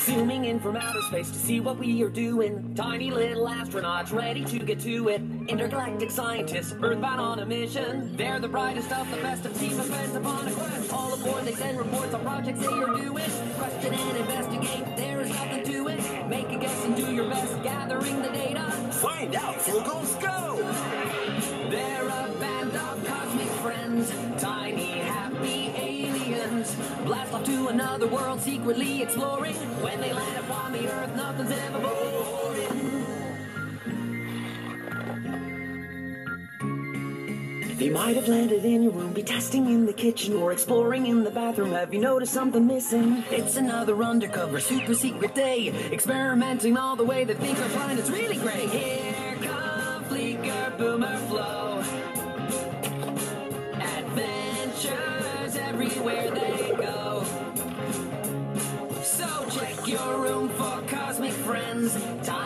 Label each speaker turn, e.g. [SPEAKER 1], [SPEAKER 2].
[SPEAKER 1] Zooming in from outer space to see what we are doing. Tiny little astronauts ready to get to it. Intergalactic scientists, earthbound on a mission. They're the brightest of the best of team of friends upon a quest. All aboard, they send reports on projects they are doing. Question and investigate, there is nothing to it. Make a guess and do your best, gathering the data.
[SPEAKER 2] Find out, Floogals, go!
[SPEAKER 1] They're a band of cosmic friends, tiny, happy aliens. Blast off to another world, secretly exploring. When they land upon the Earth, nothing's ever boring. They might have landed in your room, be testing in the kitchen, or exploring in the bathroom. Have you noticed something missing? It's another undercover, super secret day, experimenting all the way they think our planet's really great. Here come Fleeker, Boomer, Flow. Adventures everywhere they go. So check your room for cosmic friends.